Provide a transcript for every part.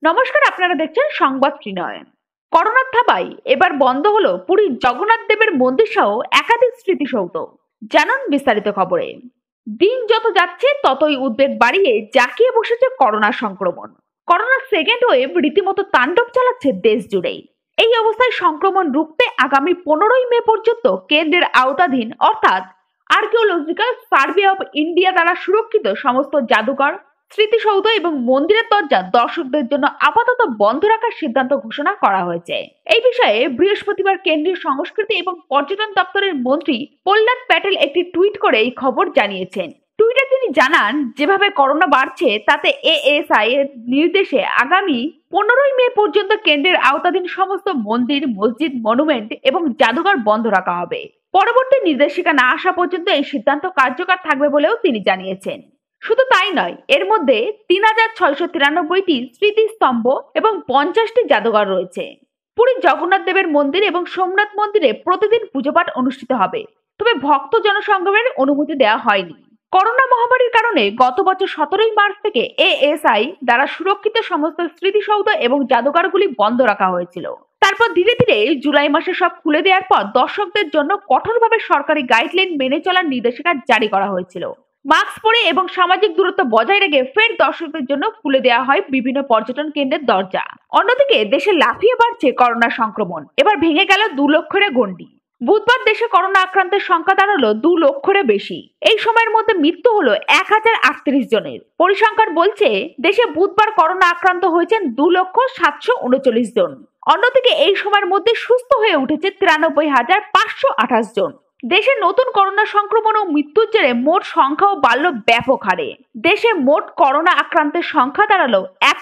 নমস্কার, আপনারা দেখছেন সংবাদ ত্রিনয়ন। করোনার থাবায় এবার বন্ধ হলো পুরীর জগন্নাথ দেবের মন্দির সহ একাধিক স্মৃতিসৌধ। জানান বিস্তারিত খবরে। দিন যত যাচ্ছে ততই উদ্বেগ বাড়িয়ে জাঁকিয়ে বসেছে করোনা সংক্রমণ। করোনার সেকেন্ড ওয়েভ রীতিমতো তাণ্ডব চালাচ্ছে দেশ জুড়েই। এই অবস্থায় সংক্রমণ রুখতে আগামী 15ই মে পর্যন্ত কেন্দ্রের আওতাধীন অর্থাৎ আর্কিওলজিক্যাল সার্ভে অফ ইন্ডিয়া দ্বারা সুরক্ষিত সমস্ত জাদুঘর, স্মৃতিসৌধ এবং মন্দিরের দরজা দর্শকদের জন্য আপাতত বন্ধ রাখার সিদ্ধান্ত ঘোষণা করা হয়েছে। এই বিষয়ে বৃহস্পতিবার কেন্দ্রীয় সংস্কৃতি এবং পর্যটন দপ্তরের মন্ত্রী প্রহ্লাদ প্যাটেল একটি টুইট করে এই খবর জানিয়েছেন। টুইটে তিনি জানান, যেভাবে করোনা বাড়ছে তাতে এএসআই এর নির্দেশে আগামী 15ই মে পর্যন্ত কেন্দ্রের আওতাধীন সমস্ত মন্দির, মসজিদ, মনুমেন্ট এবং জাদুঘর বন্ধ রাখা হবে। পরবর্তী নির্দেশিকা না আসা পর্যন্ত এই সিদ্ধান্ত কার্যকর থাকবে বলেও তিনি জানিয়েছেন। শুধু তাই নয়, এর মধ্যে 3693টি স্মৃতিস্তম্ভ এবং 50টি জাদুঘর রয়েছে। পুরীর জগন্নাথ দেবের মন্দির এবং সোমনাথ মন্দিরে প্রতিদিন পুজোপাঠ অনুষ্ঠিত হবে, তবে ভক্ত জনসংগমের অনুমতি দেওয়া হয়নি। করোনা মহামারীর কারণে গত বছর 17ই মার্চ থেকে এএসআই দ্বারা সুরক্ষিত সমস্ত স্মৃতিসৌধ এবং জাদুঘরগুলি বন্ধ রাখা হয়েছিল। তারপর ধীরে ধীরে জুলাই মাসে সব খুলে দেওয়ার পর দর্শকদের জন্য কঠোরভাবে সরকারি গাইডলাইন মেনে চলার নির্দেশিকা জারি করা হয়েছিল। মাস্ক পরে এবং সামাজিক দূরত্ব বজায় রেখে ফের দর্শকদের জন্য খুলে দেওয়া হয় বিভিন্ন পর্যটন কেন্দ্রের দরজা। অন্যদিকে দেশে লাফিয়ে বাড়ছে করোনা সংক্রমণ, এবার ভেঙে গেল 2 লক্ষের গণ্ডি। বুধবার দেশে করোনা আক্রান্তের সংখ্যা দাঁড়ালো 2 লক্ষের বেশি। এই সময়ের মধ্যে মৃত্যু হলো 1038 জনের। পরিসংখ্যান বলছে দেশে বুধবার করোনা আক্রান্ত হয়েছেন 2,739 জন। অন্যদিকে এই সময়ের মধ্যে সুস্থ হয়ে উঠেছে 93,528 জন। দেশে নতুন করোনা সংক্রমণ ও মৃত্যুর জেরে মোট সংখ্যাও বাড়ল ব্যাপক হারে। দেশে মোট করোনা আক্রান্তের সংখ্যা দাঁড়ালো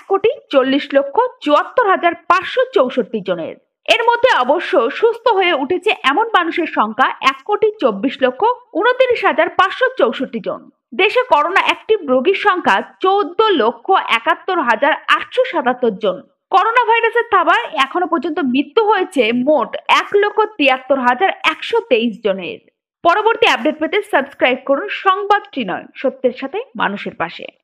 1,40,74,564 জনের। এর মধ্যে অবশ্য সুস্থ হয়ে উঠেছে এমন মানুষের সংখ্যা 1,24,29,564 জন। দেশে করোনা অ্যাক্টিভ রোগীর সংখ্যা 14,71,877 জন। করোনা ভাইরাসের থাবায় এখনো পর্যন্ত মৃত্যু হয়েছে মোট 1,73,123 জনের। পরবর্তী আপডেট পেতে সাবস্ক্রাইব করুন সংবাদ ত্রিনয়ন, সত্যের সাথে মানুষের পাশে।